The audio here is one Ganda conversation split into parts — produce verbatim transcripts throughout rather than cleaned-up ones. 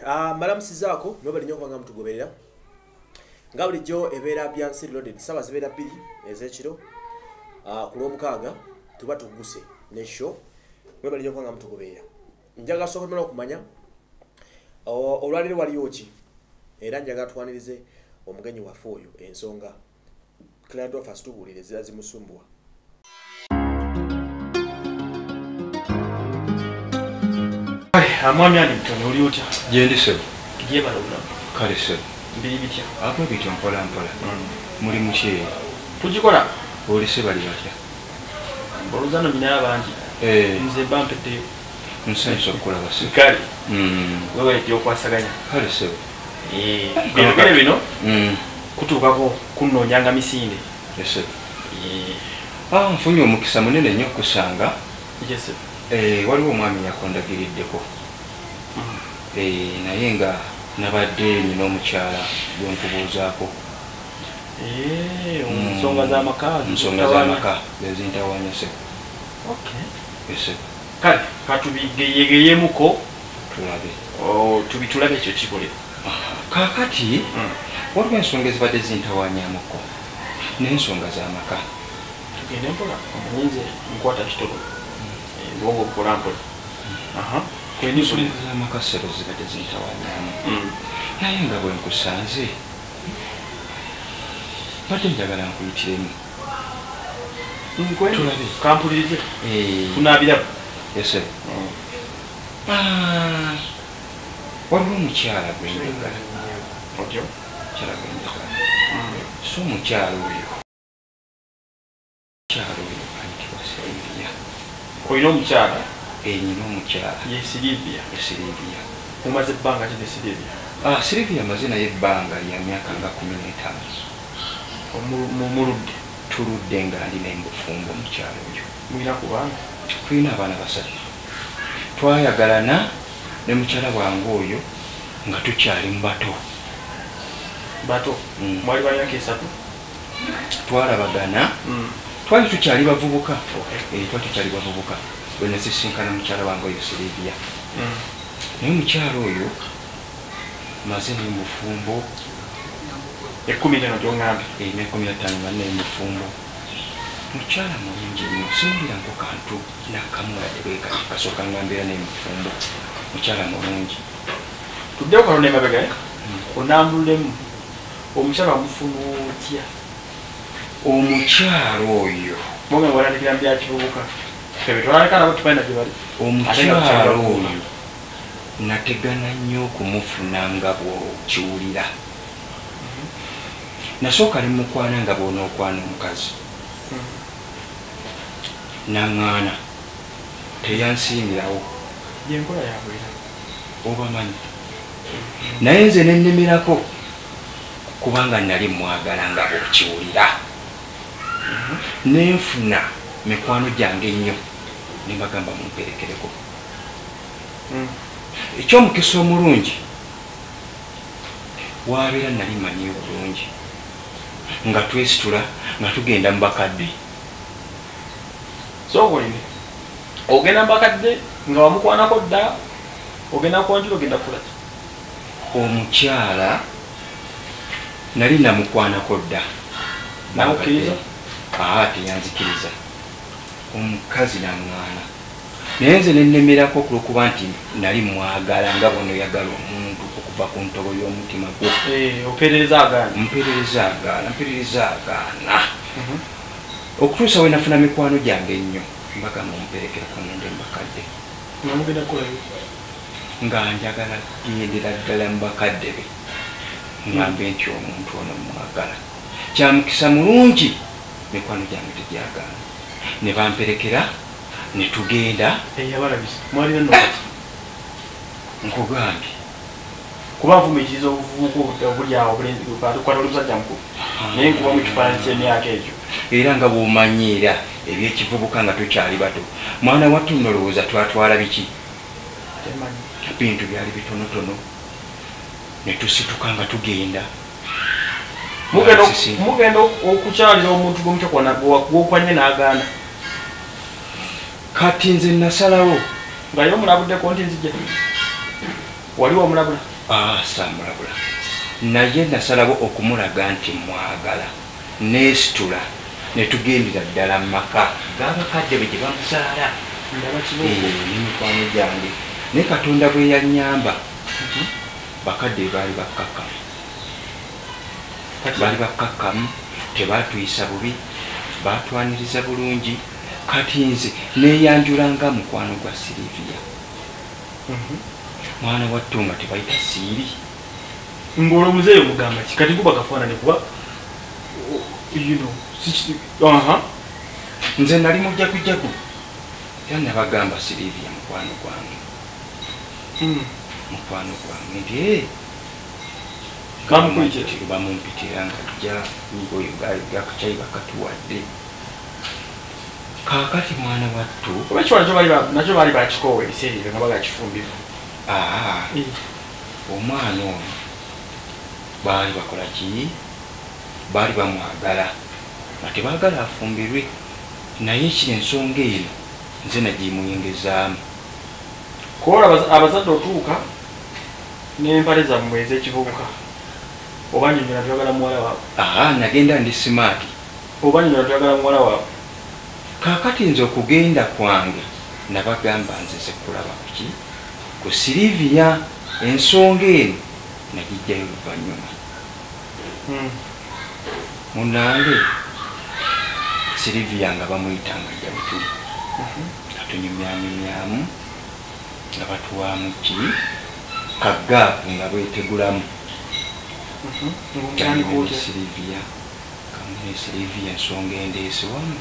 ah malamusizaako nobali nnyo kubanga mutugoberera nga bulijjo ebeera Byansi Reloaded saba zibeera bbiri ez'ekiro ah ku lwomukaaga tuba tuguse ne show nobali nnyo kubanga mutugoberera njaga sokomera okumanya olwaliro waliyo ki era njaga twanirize omugenyi waffe oyo ensonga client of us tubulire zira zimusumbuwa. Amwami Anington oli otya? Jendi sebo. Kigiye balona. Kale sebo. Mbiri bitya? Apo bityo mpola mpola. Muri mukiye. Tujikola? Oli seba li batya. Boluzano nyina abangi. Eh. Nze bampete. Nsenso kola basi. Kale. Mm. Wewe eti okwasaganya. Kale sebo. Eh. Bino kale bino? Mm. Kutukako kunonyanga misinde. Yes sebo. Eh. Ah, mfunye omukisa munene nnyo kusanga. Yes sebo. Eh, waliwo omwami yakondagiriddeko. Eh, naye nga nabadde nina omukyala gwenkubuuzaako. Eh, nsonga z'amaka. Nsonga z'amaka ezintawanya sebo. Okay. Yes sebo. Kale katubigeyegeyemu tulabe. Oh, tubitulabe ekyo kikole. Kaakati waliwo ensonga ezibadde zintawanyamuko n'ensonga z'amaka. Tugende mpola omunyinze nkwata kitolo. Bongo mpola mpola. Aha. Kweni ensonga z'amaka sebo zibadde zintawanyamu. Naye nga bwe nkusanze badde njagala nkuyitiremu. Nkweni tulabe. Kampulirize. Eh. Tunaabira. Yes sir. Ah. Waliwo omukyala gwe njagala. Otyo? Mukyala gwe njagala. So mukyala oyo. Mukyala oyo ayitibwa Silivia. Oyina omukyala? Eh, nyina omukyala. Ye Silivia. Ye Silivia. Mumaze ebbanga ki ne Silivia? Ah, Silivia amaze naye ebbanga lya myaka nga kumi n'etaano. Omuludde? Tuludde nga alina embufumbo omukyala oyo. Mulina kubanga? Tulina abaana basatu. Twayagalana ne mukyala wange oyo nga tukyali mu bato. Bato? Mwali bamyaka esatu? Twalabagana. Twali tukyali bavubuka. Eh, twali tukyali bavubuka. Bwe nasisinkana mukyala wange oyo Silivia. Naye mukyala oyo maze n'emufumbo ekkumi n'eno gy'oŋŋambye. Eh, n'ekkumi na ttaano nga n'emufumbo. Mukyala mulungi nnyo simuliranko kantu nakamu wadde bwe kati kasooka ngambira n'emufumbo. Mukyala mulungi. Tuddeyo kalona emabega onambulemu omukyala wamufuna otya? Omukyala oyo bonge ng'olandikira mu bya kivubuka febe twalaleka nabo tubalina gye bali. Omukyala oyo nategana nnyo okumufuna nga bw'okiwulira. Nasooka ne mukwana nga bw'onookwana omukazi. Naŋŋaana teyansiimirawo. Yenkola yabwera. Obamanyi. Naye nze ne nnemerako kubanga nali mwagala nga bw'okiwulira. Nenfuna mikwano gyange ennyo ne mbagamba mumperekereko. Ekyomukisa omulungi wabeera nali manyi obulungi nga twesitula nga tugenda mu bakadde. So okoline ogenda mu bakadde nga wamukwanako dda ogenda kwanjula ogenda kulaki? Omukyala nali namukwanako dda. Namukkiriza? Aa, teyanzikiriza. Omukazi naŋŋaana. Naye nze ne nnemerako okulwokuba nti nali mwagala nga bw'onoyagala omuntu okuva ku ntobo y'omutima gwo. Eh, operereza agaana. Mperereza agaana, mperereza agaana. Okutuusa we nafuna mikwano gyange ennyo mbagamba mumperekereko ngende mu bakadde. Namugenda kulayo? Nga njagala gendera ddala mu bakadde be. Ngambe nti omuntu ono mwagala. Kyamukisa mulungi mikwano gyange tegyagaana. Ne bamperekera ne tugenda. Eyabalabisa mwalina nokati? Nkugambye kuba nvumiriza obuvubuka obuli awo obulenzi bwatukwata oli musajja mukulu naye nkuba mu kifaananyi ky'emyaka egyo. Era nga bw'omanyiira eby'ekivubuka nga tukyali bato. Mwana wattu nolowooza twatwala biki? Bintu byali bitonotono. Ne tusituka nga tugenda. Mugenda okukyalira omuntu gw'okwanye n'agaana. Kati nze nasalawo nga yo omulabuddeko nti nzija. Waliwo omulabula? Ah, samulabula. Naye nasalawo okumulaga nti mwagala. Nesitula. Ne tugendera ddala mu maka. G'abakadde be gye bamuzaala. N'emikwano gyange. Ne Katonda bwe yannyamba. Bakadde baali bakkakkamu. Baali bakkakkamu. Tebaatuyisa bubi. Baatwaniriza bulungi. Kati nze neeyanjulanga mukwano gwa Sylvia. Mwana wattu nga tebayita siiri. Ngolo muzeeyo mugamba ki kati kuba kafaanane kuba you know sixty aha nze nali mujagujagu era nabagamba Sylvia mukwano gwange. Mm. Mukwano gwange nti ee bamukwitira bamumpitira nga jja ngoyo gakacayi bakatuwadde. Kaakati mwana wattu oba ekiwala nakyo baali bakikoowa ebiseera ebyo nga bagakifumbivu. aa omwana ono baali bakola ki? Baali bamwagala nga tebaagala afumbirwe, naye ekiri ensonga eno nze nagimuyengezaamu. Kuba abazadde otuuka n'empale zammwe ez'ekivubuka oba nnyonnyola tuyagala muwala waabwe. aa nagenda ndi simaati. Oba nnyonnyola tuyagala muwala waabwe. Kaakati nze okugenda kwange nabagamba nzize kulaba kuki ku Sylvia. Ensonga eno nagijjayo luvannyuma. Munange Sylvia nga bamuyitanga Jabutuli. Nga tunyumyanyumyamu nga batuwaamu ki kagaapu nga beetegulamu. Kamune Sylvia kamune Sylvia ensonga endeese wamu.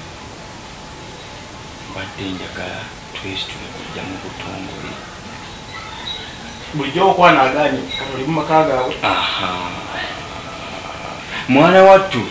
Badde njagala twesitule kujja mu butongole. Bulijjo okwanaganye kati oli mu maka gaabwe. Aha. Mwana wattu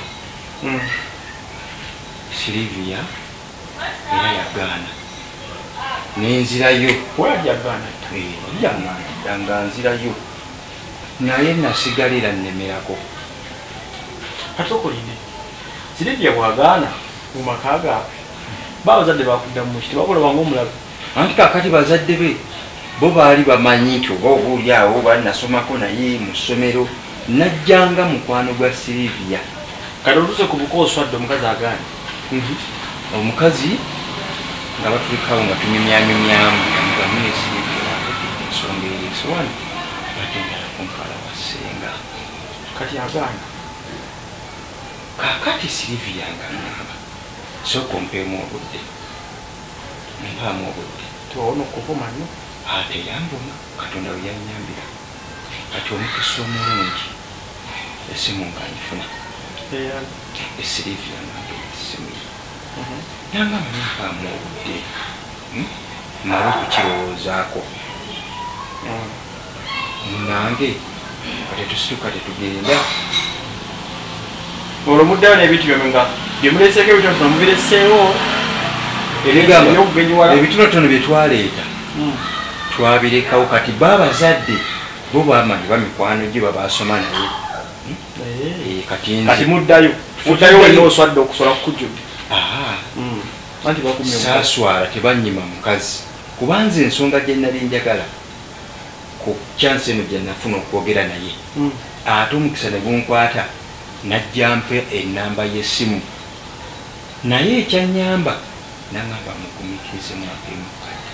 Sylvia era yagaana nenzirayo. Weyajja agaana yagaana nga nzirayo naye nasigalira nnemerako. Kati okolinde Sylvia bwagaana mu maka gaabwe babazadde bakuddamu muki tebakulaba ng'omulabe. Anti kakati bazadde be bo baali bamanyi nti oba obuuli awo baali nasomako naye mu ssomero najjanga mukwano gwa Sylvia. Kati olutuse ku buko oswadde omukazi agaana. Omukazi nga batulikawo nga tunyumyanyumyamu kamugambune Sylvia ensonga eyeesowani batendala kunkala wasenga. Kati agaana. Kaakati Sylvia nga ngamba sooka ompeemu obudde. Mpaamu obudde. Toona okuvuma nno. Ate yanvuma Katonda we yannyambira. Kati omukisa omulungi essimu nga ngifuna. Sylvia nange essimu ye. Nangamba mpaamu obudde. Mala okukirowoozaako. Munange kati tusituka tetugenda. Olwo muddayo n'ebintu byomwe nga bye muleeseeko ebitono mubireseewo. Ebitonotono bye twaleeta twabirekawo. Kati baabazadde bo bamanyi bamikwano gye babaasoma naye. Kati muddayo muddayo wenna oswadde okusola kukujjudde. Saaswala tebannyima mukazi kubanza ensonga gye nali njagala ku chance eno gye nafuna okwogera naye. Ate omukisa ne gunkwata najja mpe ennamba y'essimu naye ekyannyamba nangamba mugumikirize mwaka emukadde.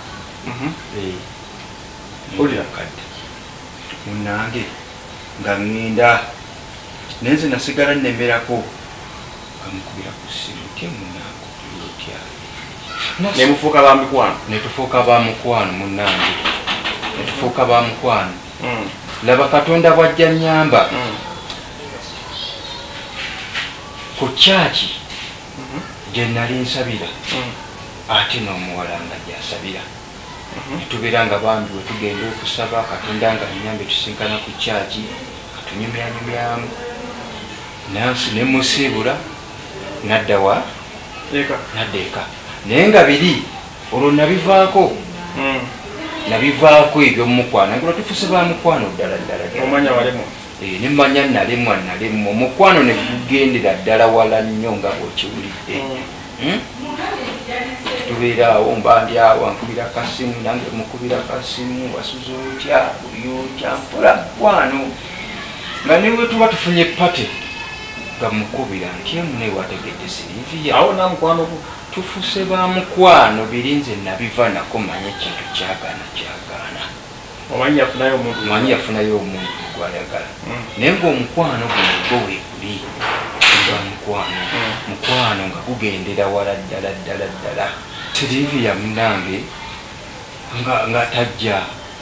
Olira kadde munange nga ŋŋenda nenze nasigala nnemerako ngamukubira ku ssimu tye munange otya nemufuuka ba mikwano. Netufuuka ba mukwano munange netufuuka ba mukwano. Laba Katonda bw'ajja nnyamba ku kyaki gye nali nsabira ate n'omuwala nga gy'asabira. Netubeera nga bambi we tugenda okusaba Katonda nga nnyambe tusinkana ku kyaki katunyumyanyumyamu nansi ne musiibula nadda wa nadda eka. Naye nga biri olwo nabivaako nabivaako eby'omukwano ngula tufuse ba mukwano ddala ddala. Omanya walemu. Nemanya nalemwa nalemwa omukwano ne gugendera ddala wala nnyo nga bw'okiwulidde. tubeera awo mba ndi awo ankubira kasimu nange mukubira kasimu wasuza otya buli otya mpola mukwano nga niwe tuba tufunye pate nga mukubira nti emune wategedde Sylvia awo namukwano tufuse ba mukwano birinze nabiva nako manye ekintu kyagaana kyagaana omanyi yafunayo omuntu manyi yafunayo omuntu gwayagala naye ngaomukwano guno gwo weeguli nga mukwano mukwano nga gugendera wala ddala ddala ddala Sylvia munange nga tajja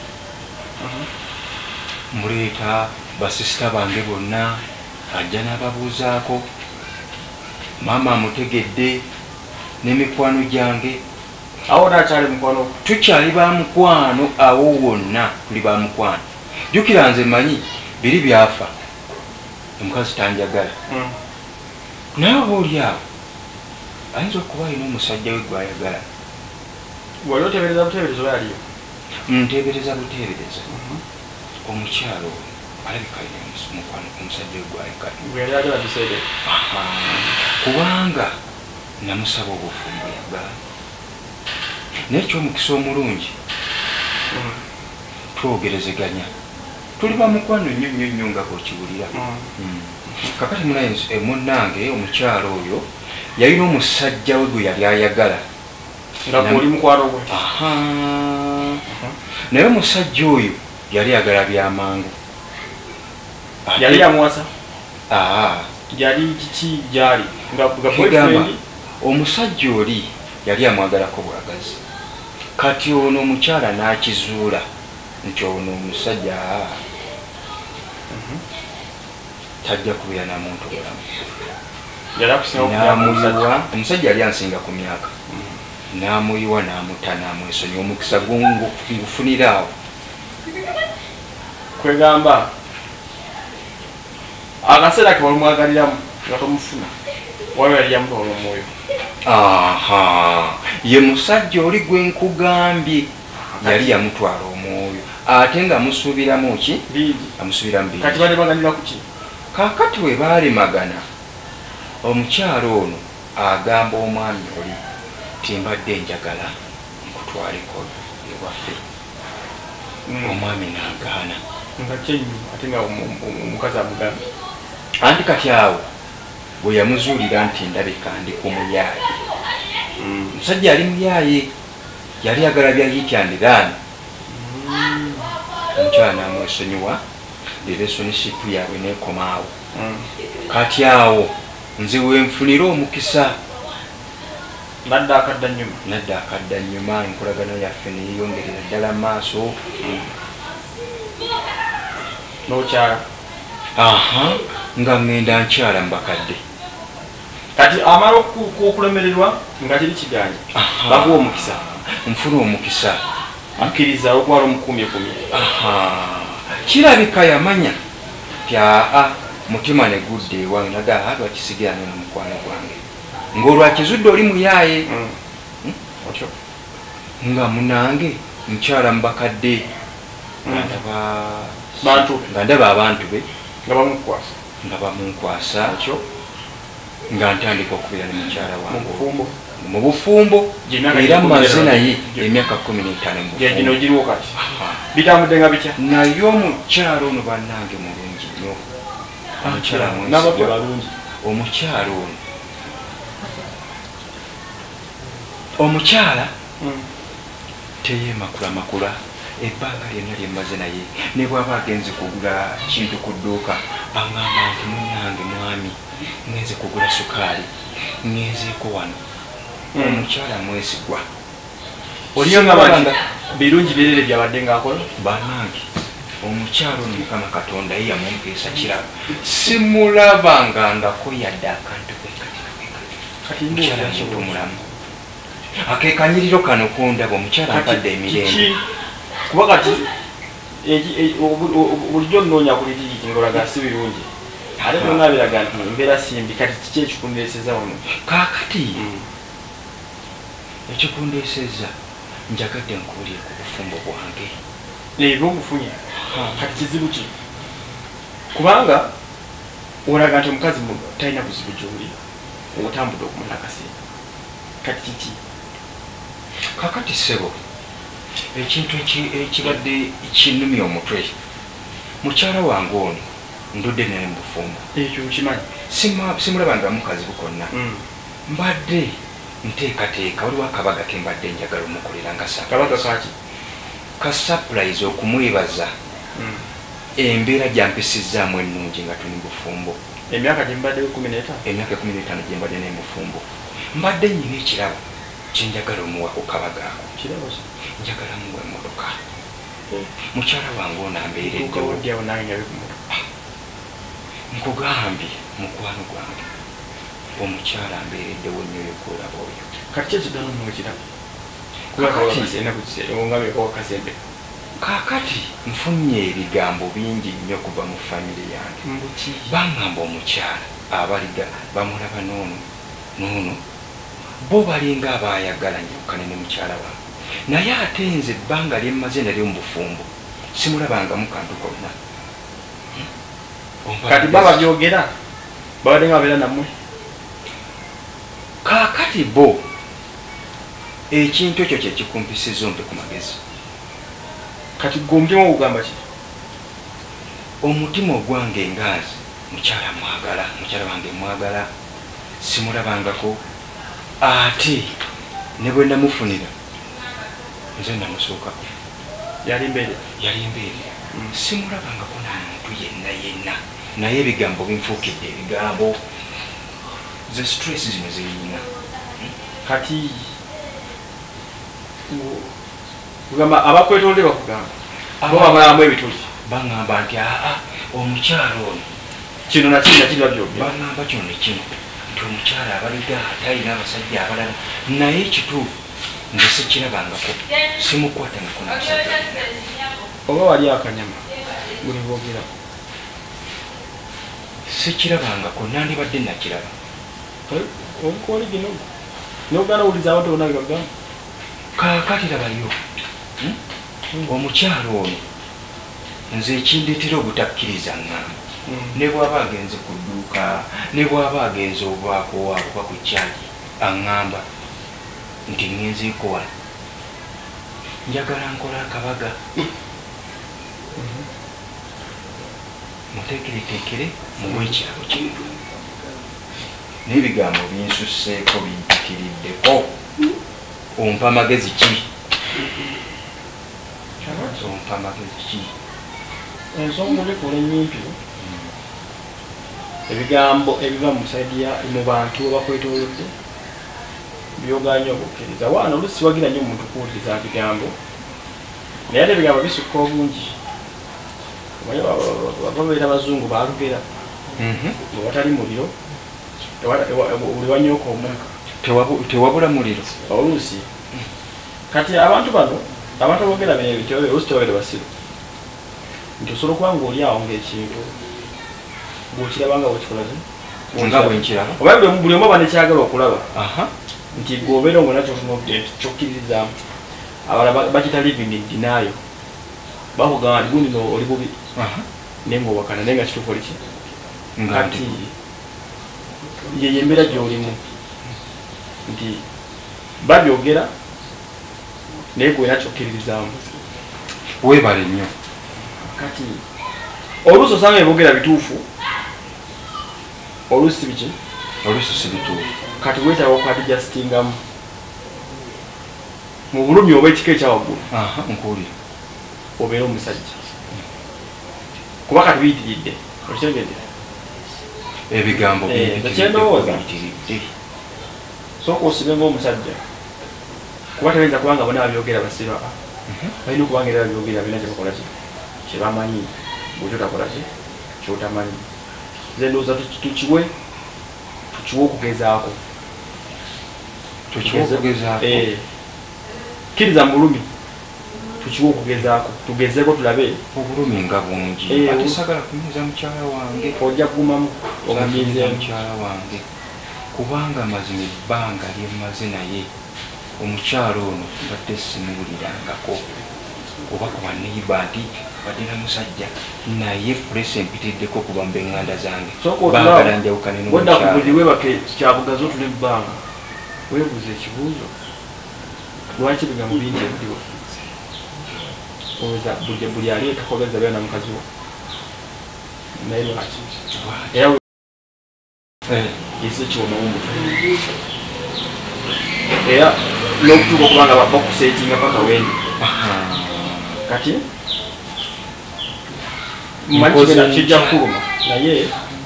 muleeta basisita bange bonna ajja n'ababuuzaako maama amutegedde n'emikwano gyange awo nakyali mukwano tukyali ba mukwano awo wonna tuli ba mukwano jjukira nze manyi biri byafa omukazi tanjagala naye oba oli awo ayinza okuba alina omusajja we gwayagala wali otebereza buteebereza oba yaliyo nteebereza buteebereza omukyalo alabika alina mukwano omusajja we gwayagala yali agala biseere kubanga namusaba obufumbo yagala naye ekyomukisa omulungi twogerezeganya tuli ba mukwano nnyo nnyo nnyo nga bwekiwulira kakati munnange omukyalo oyo yalina omusajja we gwe yali ayagala nga oli mukwano gwe naye omusajja oyo yali ayagala byamangu yali yamuwasa aa yali kiki gyali nga boyfriend omusajja oli yali amwagalako bwagazi kati ono omukyala n'akizuula nti ono omusajja tajja kubeera namuntu bulamu n'amuyiwa omusajja yali ansinga ku myaka n'amuyiwa n'amuta n'amwesonya omukisa ngufunira awo kwegamba akaseera ke walimwagaliramu nga tomufuna waliwo yali yamutwala omwoyo aha ye musajja oli gwe nkugambye yali yamutwala omwoyo ate nga musuubiramu ki amusuubiramu bingi kati balemaganira kuki kaakati we baalemagana omukyalo ono agamba omwami oli timbadde njagala nkutwaleko ewaffe omwami n'agaana nga kyenyu ate nga omukazi amugambye anti kati awo bwe yamuzuulira nti ndabika ndi ku muyaaye omusajja ali muyaaye yali agala bya yityandirani omukyala n'amwesonyiwa relationship yaabwe neekomaawo kati awo nze wenfunira omukisa nadda akadda nnyuma nadda akadda nnyuma enkolagano yaffe neyeyongerera ddala maaso n'okyala aha nga ngenda nkyala mbakadde kati amala okulemererwa nga kiri kiganye bakuwa omukisa nfuna omukisa akkiriza okwala omukumyekumye kirabika yamanya ti aa mutima negudde ewange nagaa lwakisigirane nomukwano gwange ng'olwakizudde oli muyaaye otyo nga munange nkyala mubakadde nga ndaba abantu be nga bamukwasa nga bamunkwasa otyo nga ntandika okubeera ne mukyala wange mu bufumbo era maze naye emyaka kumi n'etaano giriwo kati bitambudde nga bitya naye omukyalo ono bannange mulungi nnyo omukyala n'abaffe balungi omukyalo ono omukyala teyeemakula makula ebbanga lyonna lyemmaze naye ne bw'aba agenze kugula kintu ku dduuka aŋŋamba nti munnange mwami ngenze kugula sukaali ngenzeeko wano omukyala mwesigwa oliyo nga bati birungi birere byabadde ng'akola bannange omukyala ono mukama katonda ye yamumpeesa kirabo simulabanga ngako yadde akantu kati mukyala muntu mulamu akekanyiriro kano kundaba omukyala mpadde emirembe kuba kati bulijjo nnoonya kulitiki ngolaga si birungi ate nona biraga nti mbeera simbi kati kiki ekikundeeseza wano kaakati ekikundeeseza njagadde nkuulire ku bufumbo bwange ebyo obufunye kati kizibu ki kubanga olaga nti omukazi talina buzibu gy'oli otambudde okumala akaseera kati kiki kakati sebo ekintu ekibadde kinumya omutwe mukyala wange ono ndudde naye mubufumbo ekyo kimanyi simulabanga mukazi bukonna mbadde nteekateeka waliwo akabaga ke mbadde njagala omukolera nga kabaga kaki ka surprise okumwebaza embeera gyampisizaamu ennungi nga tuli bufumbo emyaka gyembadde kumi n'etaano emyaka kumi n'etaano gyembadde naye mubufumbo mbadde nnyina ekirabo kyenjagala omuwa ku kabaga ako kirabo njagala muwa emmotoka mukyala wange ono ambeereddewo nange nga nkugambye mukwano gwange omukyala ambeereddewo nnyo yokulaba oyo kati kyekigano muwekirabo kasembe kakati nfunye ebigambo bingi nnyo kuva mu famire yange baŋŋamba omukyala abaliga bamulaba noono noono bo balinga abayagala njawukane ne mukyala wange naye ate nze ebbanga lyemmaze nalyo mu bufumbo simulabangamu kantu konna kati baba byogera babadde nga babeera nammwe kaakati bo ekintu ekyo kyekikumpisiza ompe ku magezi kati gwe omutima ogugamba ki omutima ogwange ngaazi mukyala mwagala mukyala wange mwagala simulabangako ate ne bwe namufunira nze namusookako yali mbeere yali mbeere simulabangako namuntu yenna yenna naye ebigambo binfuukidde ebigambo ze stress zino zeyina kati kugamba abakwetolde bakugamba abamalamu ebituli baŋŋamba nti aa omukyala ono kino nakiri nakiri babyogera baŋŋamba kino nekino nti omukyala abaliga atalina abasajja abalala naye ekituufu nze sikirabangako simukwatangako namusajja oba wali akanyama buli boogera sikirabangako nandibadde nakiraba obukoli gino nogana owuliza abantu bonna bebagamba kaakati labayo omukyalo ono nze ekindeetera obutakkiriza ŋŋamba ne bw'aba agenze ku dduuka ne bw'aba agenze obaako waakuba ku kyaki aŋŋamba nti ŋŋenzeeko wano njagala nkola akabaga muteekereteekere muwe ekyalo kintu n'ebigambo binsusseeko binjikiriddeko ompa magezi ki ompa magezi ki ensonga olikola enyimpi ebigambo ebiva mu saidi mu bantu bakwetoolodde byoganya okukkiriza waana olusi wagira nnyo omuntu kuwuliriza bigambo naye ate ebigambo bisukka obungi babeera abazungu balugera bwe watali muliro buli wanyooka omwaka tewabula muliro oluusi kati abantu bano abantu abogera bino ebityo oluusi tewagere basiru nti osobola okuba nga oli awo ngaekintu bwokiraba nga bwekikolaze nga bwenkiraba oba buli omu aba nekyagala okulaba nti gwe obeera ngo nakyo kyokkiririzaamu abala bakita living in denial bakugamba nti gundi oli bubi naye ngaowakana naye nga kituufu oliki kati yeyo embeera gy'olimu nti babyogera naye gwe nakyokkiririzaamu weebale nnyo kati oluusi osanga ebogera bituufu oluusi biki oluusi si bituufu kati weetaaga okwadijasitingamu mu bulumi oba ekika ekyawaggulu nkuwulira obeera omusajja kuba kati biyitiridde okitegedde ebigambo biyitiridde sooka osibe ngaomusajja kuba tebayinza kubanga bona babyogera basirwa balina okubanga era babyogera balina kyebakola ki kyebamanyi bwekyo takola ki kyotamanyi nze ndowooza tukiwe tukiwe okugezaako kkiriza mu bulumi tukiwe okugezaako tugezeeko tulabe obulumi nga bungi ate sagala kunyiza mukyala wange ojja kugumamu omunyizeemu mukyala wange kubanga mazima ebbanga lyemmaze naye omukyalo ono badde simuwulirangako oba kuba neyiba nti badde na musajja naye pulesi empitiddeko kuba mu beŋŋanda zange baagala njawukane n'omukyalo webake kyabugazi otula ebbanga weebuuza ekibuuzo lwaki bigambo bingi ebidiwo oza buli buli ali takoleza bya na mukazi wo naye lwaki era eh isi kiwoma omuntu era n'okutuuka okubanga bakuseetinga paka wendi kati mmakigenda kijja kuluma naye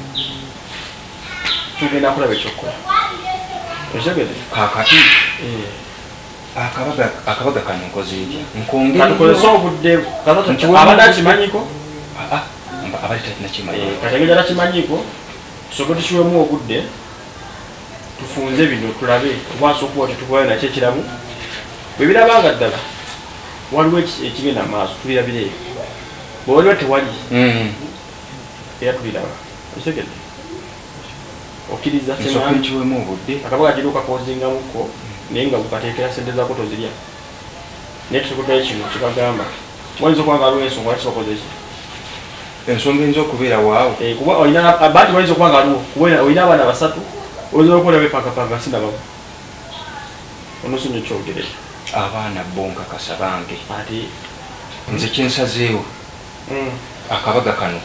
tugenda kulaba ekyokukola otegedde kakati akabaga akabaga kano nkoze ntya nkongera katukolesa obudde abadde akimanyiko abadde takimanyi kategeza takimanyiko tusobola tukiwemu obudde tufunze bino tulabe obwasa okuba tetukubayo nakyo ekiramu bwe birabanga ddala waliwo ekigenda mu maaso tulirabira eyo bwe waliwo tewali era tuliraba otegedde okkiriza kiwemu obudde akabaga kiri okakozingamuko naye nga bukateekera sente zaako tozirya naye tusobodayo kino kibagamba wayinza okuba nga waliwo ensonga lwaki bakoze ki ensonga eyinza okubeera waawo kuba olina banti wayinza okuba nga waliwo kuba olina abaana basatu oyinza okukola bepakapaka sinabamu onosonyo kyogerere abaana bonkakasa bange ate nze kyensazeewo akabaga kano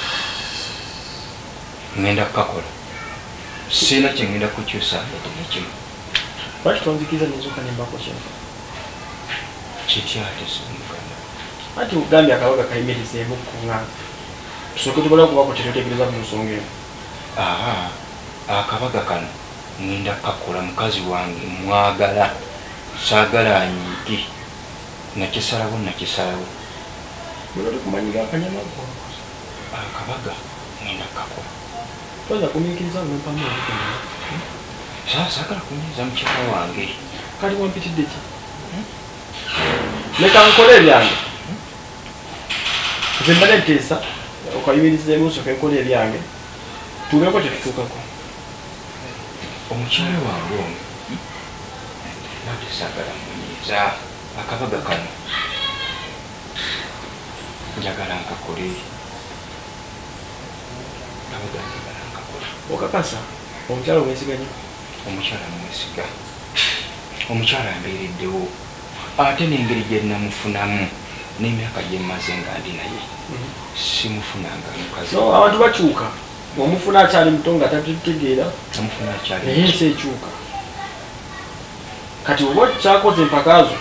ngenda kukakola sina kyengenda kukyusa ekimu lwaki tonzikiriza nenzuka nembako kino kityate simuganda ati ugambye akabaga kayimirizeemu kuŋŋaanga tusooke tubala okubako tetutegereza ku nsonga eno aa akabaga kano ngenda kukakola mukazi wange mwagala saagala anyiike nakisalawo nakisalawo mulole kumanyira akanyamago akabaga ngenda kukakola toza kumiikiriza nompamu obukene saagala kunyiza mukyala wange kali wampitidde ki leka nkole ebyange nze mbadde nteesa okayimirizeemu soka enkola ebyange tubeeko tetutuukako omukyala wange ono nate saagala munyiiza akabaga kano njagala nkakole akabaga njagala nkakole okakasa omukyala omwesiganye omukyala mwesiga omukyala mbeereddewo ate n'engeri gye namufunamu n'emyaka gye mmaze nga ndi naye simufunanga mukazi abantu bakyuka omufuna akyali muto nga tatitegeera amufuna akyali naye ensi ekyuka kati oba kyakoze empakaazo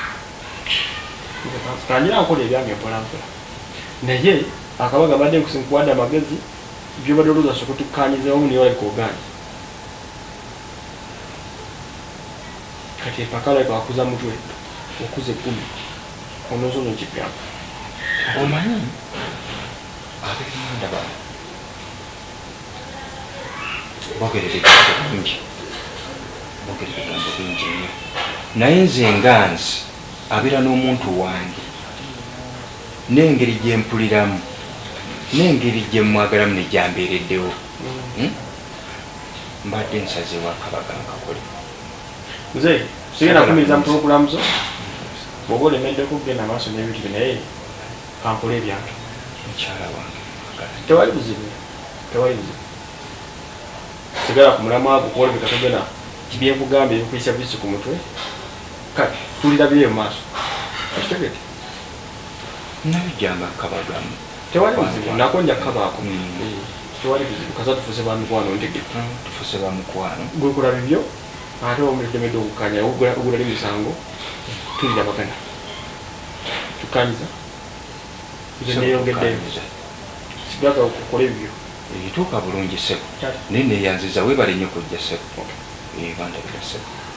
kanjira nkola ebyange mpolampola naye akabaga badde nkuwadde amagezi byobadde olooza soka tukkanyizeemu niye waleka oganje kati empakalo eka wakuza mutwe okuza ekkumi onozono kipyako omanyi ab'emanda bogerera ebigambo bingi bogerera ebigambo bingi nnyo naye nze nga nze abeera n'omuntu wange n'engeri gye mpuliramu n'engeri gye mwagalamu ne gyambeereddewo mbadde nsazeewo akabaga nkakole nze sigenda kumiriza mu puroguramu zo bw'oba olemeddeko okugenda amaaso n'ebintu bye naye kankole ebyange mukyala wange tewali buzibu tewali buzibu sigala ku mulamwa gwo kuwolebeka togena kibyenkugambye ebikuyisa bisi ku mutwe kati tulirabire mu maaso akitegete nabijjanga kabagamu tewali buzibu nako nja kukabaako tewali buzibu kasa tufuse ba mikwano ntegete tufuse ba mukwano gwe kulaba ebyo ate omuledemedde okukanya ogulali musango tulirabagana tukanyiza nze neyongeddeyo sigaga okukola ebyo ebituuka bulungi sebo naye neyanziza webale nnyo kujja sebo bandabira sebo